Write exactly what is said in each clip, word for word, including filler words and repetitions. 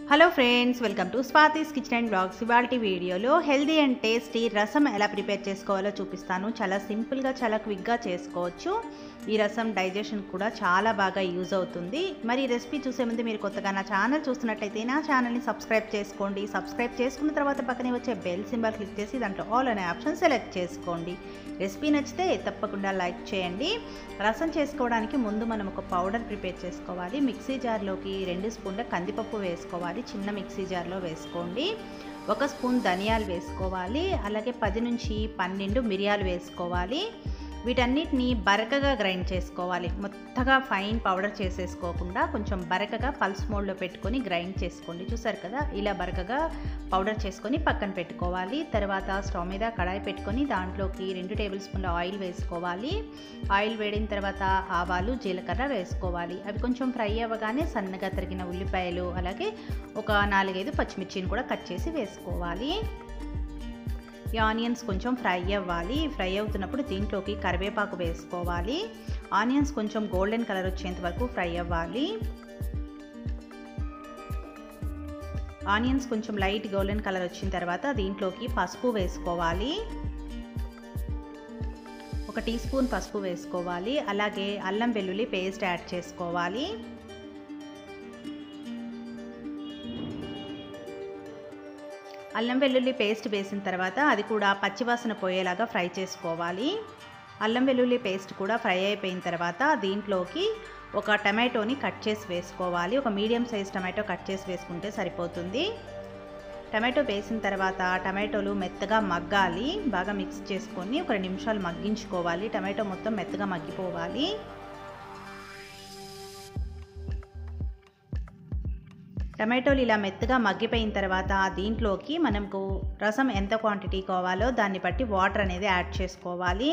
Hello friends, welcome to Swathi's kitchen and blogs. ఇవాల్టి వీడియోలో healthy and tasty రసం ఎలా ప్రిపేర్ చేసుకోవాలో చూపిస్తాను. చాలా సింపుల్గా, చాలా క్విక్గా చేసుకోవచ్చు. ఈ రసం డైజెషన్ కూడా చాలా బాగా యూజ్ అవుతుంది. మరి ఈ రెసిపీ చూసే ముందు మీరు కొత్తగా నా ఛానల్ చూస్తున్నట్లయితే నా ఛానల్ని సబ్స్క్రైబ్ చేసుకోండి. సబ్స్క్రైబ్ చేసుకున్న తర్వాత పక్కనే వచ్చే బెల్ సింబల్ క్లిక్ చేసి దాంట్లో ఆల్ అనే ఆప్షన్ సెలెక్ట్ చేసుకోండి. రెసిపీ నచ్చితే తప్పకుండా లైక్ చేయండి. రసం చేసుకోవడానికి ముందు మనం ఒక పౌడర్ ప్రిపేర్ చేసుకోవాలి. మిక్సీ జార్లోకి రెండు స్పూన్ల కందిపప్పు వేసుకోవాలి. చిన్న మిక్సీ జార్లో వేసుకోండి. ఒక స్పూన్ ధనియాలు వేసుకోవాలి. అలాగే పది నుంచి పన్నెండు మిరియాలు వేసుకోవాలి. వీటన్నిటిని బరకగా గ్రైండ్ చేసుకోవాలి. మొత్తగా ఫైన్ పౌడర్ చేసేసుకోకుండా కొంచెం బరకగా పల్స్ మోడ్లో పెట్టుకొని గ్రైండ్ చేసుకోండి. చూసారు కదా, ఇలా బరకగా పౌడర్ చేసుకొని పక్కన పెట్టుకోవాలి. తర్వాత స్టవ్ మీద కడాయి పెట్టుకొని దాంట్లోకి రెండు టేబుల్ స్పూన్ల ఆయిల్ వేసుకోవాలి. ఆయిల్ వేడిన తర్వాత ఆవాలు, జీలకర్ర వేసుకోవాలి. అవి కొంచెం ఫ్రై అవ్వగానే సన్నగా తరిగిన ఉల్లిపాయలు, అలాగే ఒక నాలుగైదు పచ్చిమిర్చిని కూడా కట్ చేసి వేసుకోవాలి. ఈ ఆనియన్స్ కొంచెం ఫ్రై అవ్వాలి. ఫ్రై అవుతున్నప్పుడు దీంట్లోకి కరివేపాకు వేసుకోవాలి. ఆనియన్స్ కొంచెం గోల్డెన్ కలర్ వచ్చేంత వరకు ఫ్రై అవ్వాలి. ఆనియన్స్ కొంచెం లైట్ గోల్డెన్ కలర్ వచ్చిన తర్వాత దీంట్లోకి పసుపు వేసుకోవాలి. ఒక టీ స్పూన్ పసుపు వేసుకోవాలి. అలాగే అల్లం వెల్లుల్లి పేస్ట్ యాడ్ చేసుకోవాలి. అల్లం వెల్లుల్లి పేస్ట్ వేసిన తర్వాత అది కూడా పచ్చివాసన పోయేలాగా ఫ్రై చేసుకోవాలి. అల్లం వెల్లుల్లి పేస్ట్ కూడా ఫ్రై అయిపోయిన తర్వాత దీంట్లోకి ఒక టమాటోని కట్ చేసి వేసుకోవాలి. ఒక మీడియం సైజ్ టమాటో కట్ చేసి వేసుకుంటే సరిపోతుంది. టమాటో వేసిన తర్వాత టమాటోలు మెత్తగా మగ్గాలి. బాగా మిక్స్ చేసుకొని ఒక రెండు నిమిషాలు మగ్గించుకోవాలి. టమాటో మొత్తం మెత్తగా మగ్గిపోవాలి. టమాటోలు ఇలా మెత్తగా మగ్గిపోయిన తర్వాత దీంట్లోకి మనకు రసం ఎంత క్వాంటిటీ కావాలో దాన్ని బట్టి వాటర్ అనేది యాడ్ చేసుకోవాలి.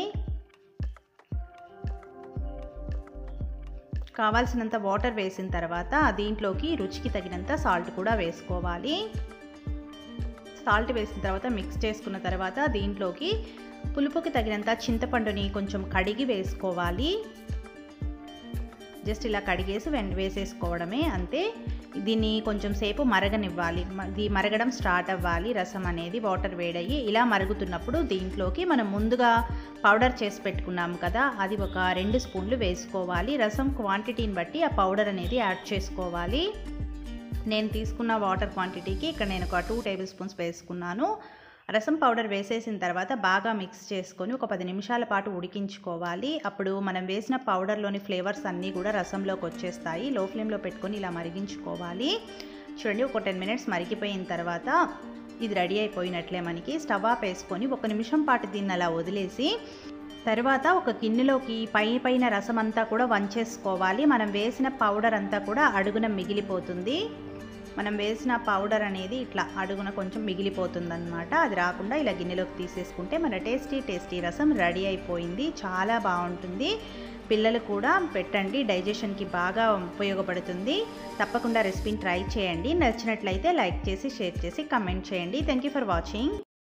కావాల్సినంత వాటర్ వేసిన తర్వాత దీంట్లోకి రుచికి తగినంత సాల్ట్ కూడా వేసుకోవాలి. సాల్ట్ వేసిన తర్వాత మిక్స్ చేసుకున్న తర్వాత దీంట్లోకి పులుపుకి తగినంత చింతపండుని కొంచెం కడిగి వేసుకోవాలి. జస్ట్ ఇలా కడిగేసి వేసేసుకోవడమే, అంతే. దీన్ని కొంచెం సేపు మరగనివ్వాలి. ఇది మరగడం స్టార్ట్ అవ్వాలి. రసం అనేది వాటర్ వేడయ్యి ఇలా మరుగుతున్నప్పుడు దీంట్లోకి మనం ముందుగా పౌడర్ చేసి పెట్టుకున్నాము కదా, అది ఒక రెండు స్పూన్లు వేసుకోవాలి. రసం క్వాంటిటీని బట్టి ఆ పౌడర్ అనేది యాడ్ చేసుకోవాలి. నేను తీసుకున్న వాటర్ క్వాంటిటీకి ఇక్కడ నేను ఒక టూ టేబుల్ స్పూన్స్ వేసుకున్నాను. రసం పౌడర్ వేసేసిన తర్వాత బాగా మిక్స్ చేసుకొని ఒక పది నిమిషాల పాటు ఉడికించుకోవాలి. అప్పుడు మనం వేసిన పౌడర్లోని ఫ్లేవర్స్ అన్నీ కూడా రసంలోకి వచ్చేస్తాయి. లో ఫ్లేమ్లో పెట్టుకొని ఇలా మరిగించుకోవాలి. చూడండి, ఒక టెన్ మినిట్స్ మరిగిపోయిన తర్వాత ఇది రెడీ అయిపోయినట్లే. మనకి స్టవ్ ఆఫ్ వేసుకొని ఒక నిమిషం పాటు దీన్ని అలా వదిలేసి తర్వాత ఒక గిన్నెలోకి పై పైన రసం అంతా కూడా వంచేసుకోవాలి. మనం వేసిన పౌడర్ అంతా కూడా అడుగున మిగిలిపోతుంది. మనం వేసిన పౌడర్ అనేది ఇట్లా అడుగున కొంచెం మిగిలిపోతుందన్నమాట. అది రాకుండా ఇలా గిన్నెలోకి తీసేసుకుంటే మన టేస్టీ టేస్టీ రసం రెడీ అయిపోయింది. చాలా బాగుంటుంది. పిల్లలు కూడా పెట్టండి, డైజెషన్కి బాగా ఉపయోగపడుతుంది. తప్పకుండా రెసిపీని ట్రై చేయండి. నచ్చినట్లయితే లైక్ చేసి, షేర్ చేసి, కమెంట్ చేయండి. Thank you for watching.